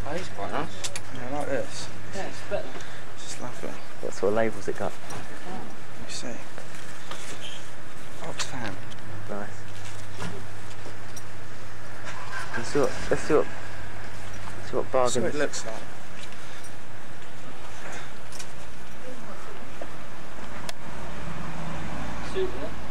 Oh, it's quite nice. Yeah, I like this. Yeah, it's better. It's lovely. What sort of labels it got? Let me see. Oxfam. Nice. Let's see what bargains. See what it looks like. Super.